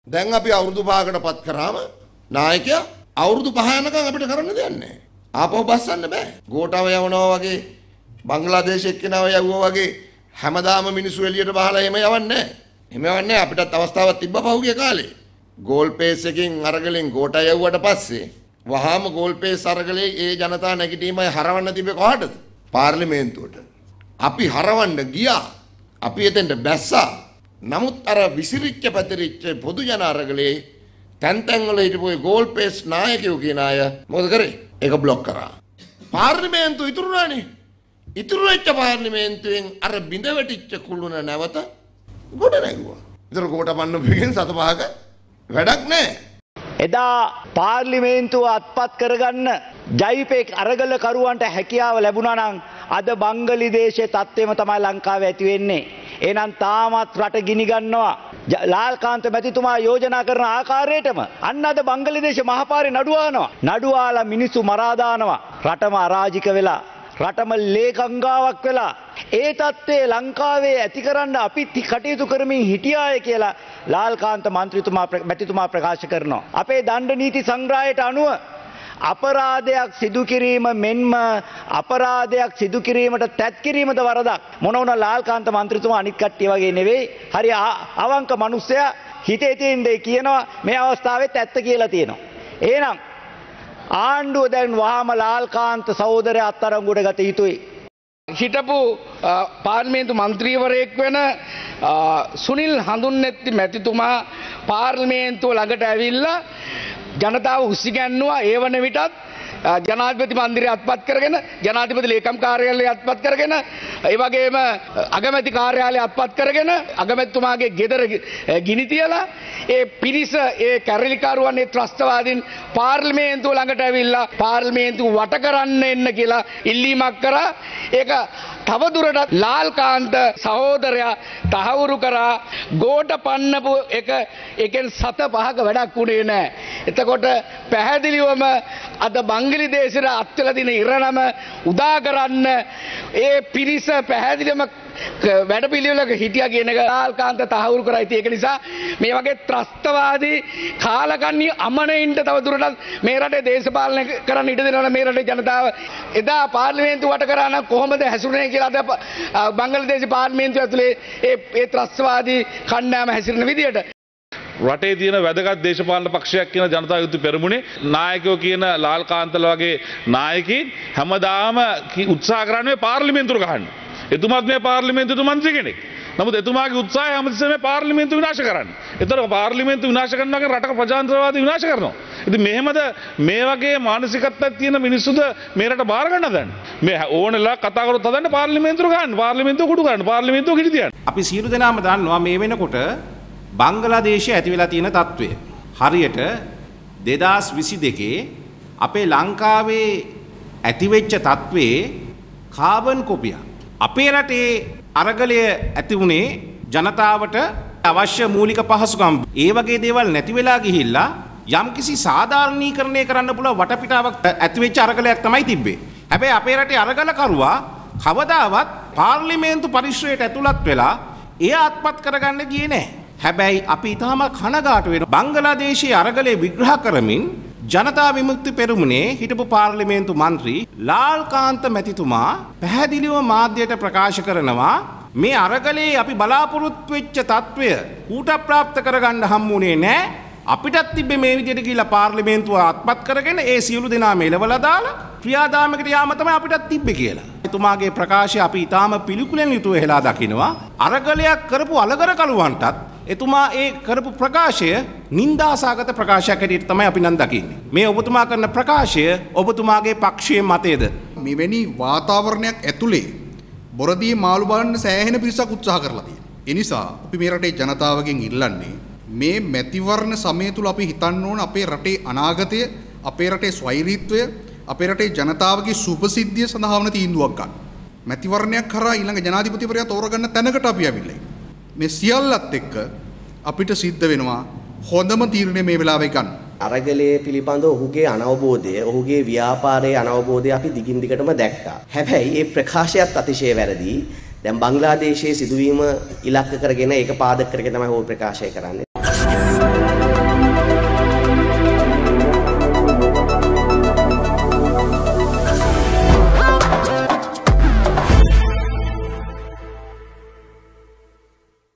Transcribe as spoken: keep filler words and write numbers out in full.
දැන් අපි අවුරුදු පහකට පත් කරාම නායකයා අවුරුදු පහ යනකම් අපිට කරන්න දෙයක් නැහැ. ආපහු බස්සන්න බෑ. ගෝඨාව යවනවා වගේ බංග්ලාදේශ එක්කෙනාව යවුවා වගේ හැමදාම මිනිස්සු එළියට බහලා එහෙම යවන්නේ නැහැ. එහෙම යවන්නේ අපිටත් අවස්ථාවක් තිබ්බ පහුගිය කාලේ. ගෝල් පේස් එකකින් අරගලෙන් ගෝඨා යවුවට පස්සේ වහාම ගෝල් පේස් අරගලේ ඒ ජනතා නැගිටීමයි හරවන්න තිබ්බේ කොහටද? පාර්ලිමේන්තුවට. අපි හරවන්න ගියා. අපි එතෙන්ට බැස්සා. නමුත් අර විසිරිච්ච පැතිරිච්ච පොදු ජන අරගලේ තැන් තැන් වල හිටපු ගෝල් පේස් නායකයෝ කියන අය මොකද කරේ? ඒක බ්ලොක් කරා. පාර්ලිමේන්තුව ඉතුරු නැණි. ඉතුරු වෙච්ච පාර්ලිමේන්තුවෙන් අර බිඳ වැටිච්ච කුළුණ නැවත ගොඩ නැගුවා. ඒතර කොට පන්නපෙකින් සත පහක වැඩක් නැහැ. එදා පාර්ලිමේන්තුව අත්පත් කරගන්න ජයිපෙක් අරගල කරුවන්ට හැකියාව ලැබුණා නම් අද බංගලිදේශයේ තත්ත්වෙම තමයි ලංකාවේ ඇති වෙන්නේ. එහෙනම් තාමත් රට ගිනි ගන්නවා. ලාල්කාන්ත මැතිතුමා යෝජනා කරන ආකාරයටම අන්න අද බංගලිදේශ මහපාරේ නඩුවානවා. නඩුවාලා මිනිස්සු මරා දානවා. රටම අරාජික වෙලා රටම ලේ ගංගාවක් වෙලා ඒ තත්ත්වයේ ලංකාවේ ඇති කරන්න අපි කටයුතු කරමින් හිටියාය කියලා ලාල්කාන්ත මන්ත්‍රීතුමා මැතිතුමා ප්‍රකාශ කරනවා. අපේ දණ්ඩ නීති සංග්‍රහයට අනුව අපරාධයක් සිදු කිරීම මෙන්ම අපරාධයක් සිදු කිරීමට තැත් කිරීමද වරදක්. මොන වුණා ලාල්කාන්ත මන්ත්‍රීතුමා අනිත් කට්ටිය වගේ නෙවෙයි. හරි අවංක මිනිස්සයා හිතේ තියෙන දේ කියනවා. මේ අවස්ථාවෙත් ඇත්ත කියලා තියෙනවා. එහෙනම් ආණ්ඩුව දැන් වහාම ලාල්කාන්ත සහෝදරයා අත්අඩංගුවට ගත යුතුයි. හිටපු පාර්ලිමේන්තු මන්ත්‍රීවරයෙක් වෙන සුනිල් හඳුන්නැති මැතිතුමා පාර්ලිමේන්තුව ළඟට ඇවිල්ලා ජනතාව උස්සිගැන්නුවා. ඒ වන විටත් ජනාධිපති මන්දිරය අත්පත් කරගෙන ජනාධිපති ලේකම් කාර්යාලය අත්පත් කරගෙන ඒ වගේම අගමැති කාර්යාලය අත්පත් කරගෙන අගමැතිතුමාගේ ගෙදර ගිනි තියලා ඒ පිරිස ඒ කැරලිකරුවන් ඒ ත්‍රස්තවාදීන් පාර්ලිමේන්තුව ළඟට ඇවිල්ලා පාර්ලිමේන්තුව වට කරන්න එන්න කියලා ඉල්ලීමක් කරා. ඒක තවදුරටත් ලාල්කාන්ත සහෝදරයා තහවුරු කරා. ගෝඨ පන්නපු එක එකෙන් සත පහක වැඩක් උනේ නැහැ. එතකොට පැහැදිලිවම අද බංගලිදේශයට අත්වලා දින ඉරණම උදා කරන්න ඒ පිරිස පැහැදිලිවම වැඩ පිළිවෙලක හිටියා කියන එක ලාල්කාන්ත තහවුරු කරා. ඒක නිසා මේ වගේ ත්‍රස්තවාදී කාලකන්ණි අමනෙයින්ට තවදුරටත් මේ රටේ දේශපාලනය කරන්න ඉඩ දෙනවා. මේ රටේ ජනතාව එදා පාර්ලිමේන්තුව වට කරා නම් කොහොමද හැසිරුනේ කියලා අද බංගලිදේශ පාර්ලිමේන්තුව ඇතුලේ ඒ ඒ ත්‍රස්තවාදී කණ්ඩායම හැසිරෙන විදියට රටේ තියෙන වැදගත් දේශපාලන පක්ෂයක් කියන ජනතා යුද්ධ පෙරමුණේ නායකයෝ කියන ලාල්කාන්තල වගේ නායකයින් හැමදාම උත්සාහ කරන්නේ පාර්ලිමේන්තුව ගහන්න. එතුමාත් මේ පාර්ලිමේන්තුවේ මන්ත්‍රී කෙනෙක්. නමුත් එතුමාගේ උත්සාහය හැමතිස්සෙම මේ පාර්ලිමේන්තුව විනාශ කරන්න. ඒතර පාර්ලිමේන්තුව විනාශ කරනවා කියන්නේ රටක ප්‍රජාතන්ත්‍රවාදී විනාශ කරනවා. ඉතින් මෙහෙමද මේ වගේ මානසිකත්වයක් තියෙන මිනිස්සුද මේ රට බාර ගන්න හදන්නේ? මේ ඕනෙලා කතා කරොත් හදන්නේ පාර්ලිමේන්තුව ගන්න, පාර්ලිමේන්තුව කුඩු ගන්න, පාර්ලිමේන්තුව කිරි තියන්න. අපි සියලු දෙනාම දන්නවා මේ වෙනකොට බංගලාදේශයේ ඇති වෙලා තියෙන තත්ත්වය. හරියට දෙදාස් විසි දෙකේ අපේ ලංකාවේ ඇතිවෙච්ච තත්ත්වයේ කාබන් කොපියක්. අපේ රටේ අරගලය ඇති වුණේ ජනතාවට අවශ්‍ය මූලික පහසුකම්. ඒ වගේ දේවල් නැති වෙලා ගිහිල්ලා යම්කිසි සාධාරණීකරණය කරන්න පුළුවන් වටපිටාවක් ඇතිවෙච්ච අරගලයක් තමයි තිබ්බේ. හැබැයි අපේ රටේ අරගල කරුවා කවදාවත් පාර්ලිමේන්තු පරිශ්‍රයට ඇතුළත් වෙලා එය අත්පත් කරගන්න ගියේ නැහැ. හැබැයි අපි ඊටම කනගාටු වෙන බංගලාදේශයේ අරගලේ විග්‍රහ කරමින් ජනතා විමුක්ති පෙරමුණේ හිටපු පාර්ලිමේන්තු මන්ත්‍රී ලාල්කාන්ත මැතිතුමා පැහැදිලිව මාධ්‍යයට ප්‍රකාශ කරනවා මේ අරගලේ අපි බලාපොරොත්තු වෙච්ච තත්වය කූට ප්‍රාප්ත කරගන්න හම්බුනේ නැහැ. අපිටත් තිබ්බේ මේ විදිහට ගිහිල්ලා පාර්ලිමේන්තුව අත්පත් කරගෙන ඒ සියලු දෙනාම එලවලා දාලා ක්‍රියාදාමයකට යාම තමයි අපිටත් තිබ්බේ කියලා. එතුමාගේ ප්‍රකාශය අපි ඊටාම පිළිකුලෙන් යුතුව හෙලා දකිනවා. අරගලයක් කරපු අලගර කලුවන්ටත් එතුමා ඒ කරපු ප්‍රකාශය නින්දාසගත ප්‍රකාශයක් හැටියට තමයි අපි නම් දකින්නේ. මේ ඔබතුමා කරන ප්‍රකාශය ඔබතුමාගේ පක්ෂයේ මතයේද? මෙවැනි වාතාවරණයක් ඇතුලේ බොරදී මාළු බලන්න සෑහෙන පිරිසක් උත්සාහ කරලා තියෙනවා. ඒ නිසා අපි මේ රටේ ජනතාවගෙන් ඉල්ලන්නේ මේ මැතිවරණ සමය තුල අපි හිතන්න ඕන අපේ රටේ අනාගතය, අපේ රටේ ස්වෛරීත්වය, අපේ රටේ ජනතාවගේ සුභසිද්ධිය සඳහා වන තීන්දුවක් ගන්න. මැතිවරණයක් කරා ඊළඟ ජනාධිපතිවරයා තෝරගන්න තැනකට අපි ආවිල්ලා ඉන්නේ. මේ සියල්ලත් එක්ක අපිට සිද්ධ වෙනවා හොඳම තීරණය මේ වෙලාවේ ගන්න. අරගලයේ පිළිබඳ ඔහුගේ අනවබෝධය, ඔහුගේ ව්‍යාපාරයේ අනවබෝධය අපි දිගින් දිගටම දැක්කා. හැබැයි මේ ප්‍රකාශයත් අතිශය වැරදි. දැන් බංග්ලාදේශයේ සිදුවීම ඉලක්ක කරගෙන ඒක පාදක කරගෙන තමයි ඔහු ප්‍රකාශය කරන්නේ.